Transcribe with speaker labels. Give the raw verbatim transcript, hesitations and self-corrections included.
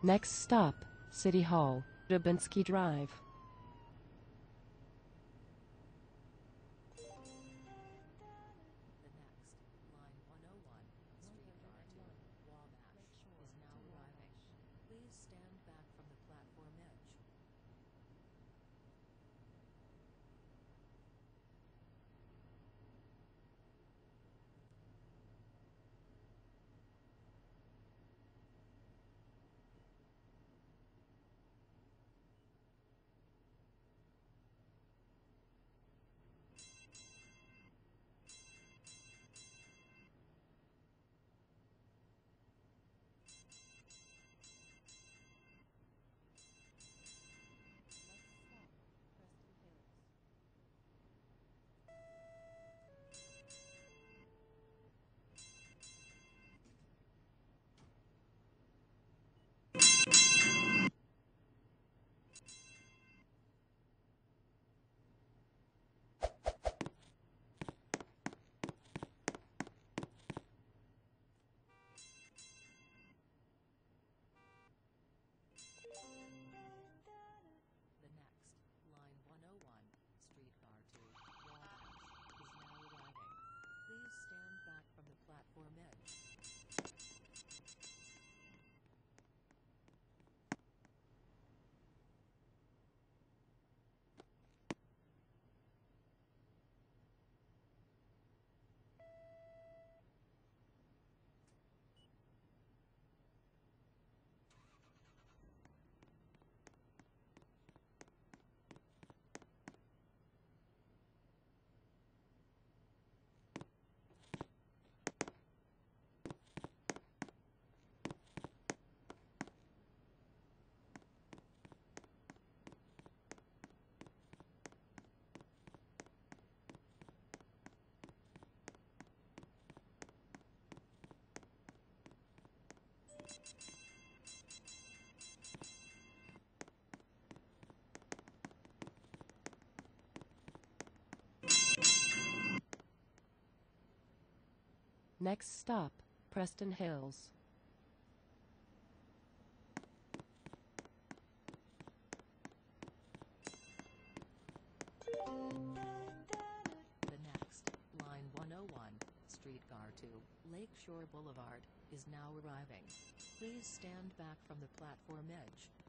Speaker 1: Next stop, City Hall, Dubinsky Drive.
Speaker 2: The next, line one oh one, streetcar to Wabash, is now arriving. Please stand back from the platform edge. The next, line one oh one, streetcar to Wabash, is now arriving. Please stand back from the platform edge.
Speaker 1: Next stop, Preston Hills.
Speaker 2: The next, line one oh one, streetcar to Lakeshore Boulevard, is now arriving. Please stand back from the platform edge.